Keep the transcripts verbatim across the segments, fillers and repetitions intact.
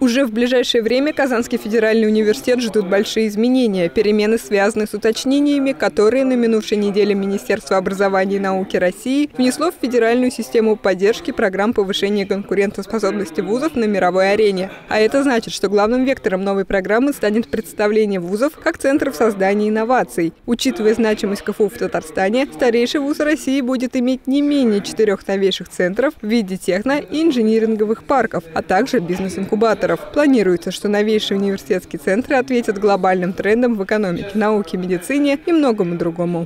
Уже в ближайшее время Казанский федеральный университет ждут большие изменения. Перемены связаны с уточнениями, которые на минувшей неделе Министерство образования и науки России внесло в федеральную систему поддержки программ повышения конкурентоспособности вузов на мировой арене. А это значит, что главным вектором новой программы станет представление вузов как центров создания инноваций. Учитывая значимость КФУ в Татарстане, старейший вуз России будет иметь не менее четырех новейших центров в виде техно- и инжиниринговых парков, а также бизнес-инкубаторов. Планируется, что новейшие университетские центры ответят глобальным трендам в экономике, науке, медицине и многому другому.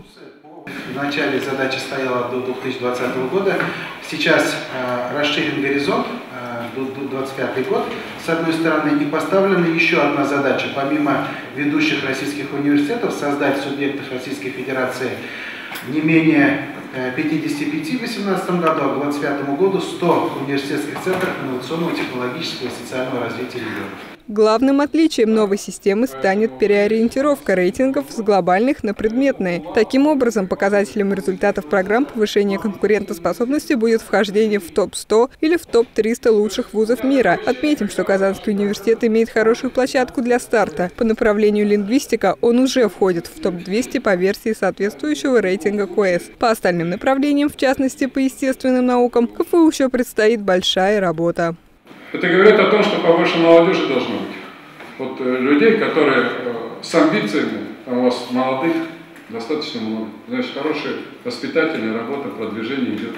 В начале задача стояла до две тысячи двадцатого года. Сейчас э, расширен горизонт э, до двадцать пятый год. С одной стороны, и поставлена еще одна задача. Помимо ведущих российских университетов, создать в субъектах Российской Федерации не менее пятидесяти пяти в две тысячи восемнадцатом году, а к две тысячи двадцать пятому году сто университетских центров инновационного, технологического и социального развития регионов. Главным отличием новой системы станет переориентировка рейтингов с глобальных на предметные. Таким образом, показателем результатов программ повышения конкурентоспособности будет вхождение в топ сто или в топ триста лучших вузов мира. Отметим, что Казанский университет имеет хорошую площадку для старта. По направлению лингвистика он уже входит в топ двести по версии соответствующего рейтинга КуЭС. По остальным направлениям, в частности по естественным наукам, КФУ еще предстоит большая работа. Это говорит о том, что побольше молодежи должно быть. Вот э, людей, которые э, с амбициями, там у вас молодых, достаточно много. Значит, хорошие воспитатели, работа, продвижение идет.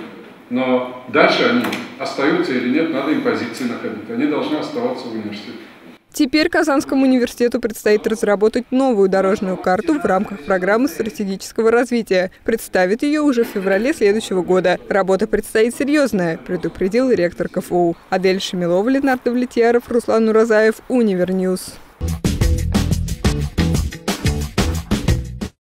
Но дальше они остаются или нет, надо им позиции находить. Они должны оставаться в университете. Теперь Казанскому университету предстоит разработать новую дорожную карту в рамках программы стратегического развития. Представит ее уже в феврале следующего года. Работа предстоит серьезная, предупредил ректор КФУ. Адель Шамилова, Ленардо Влетьяров, Руслан Уразаев, Универньюз.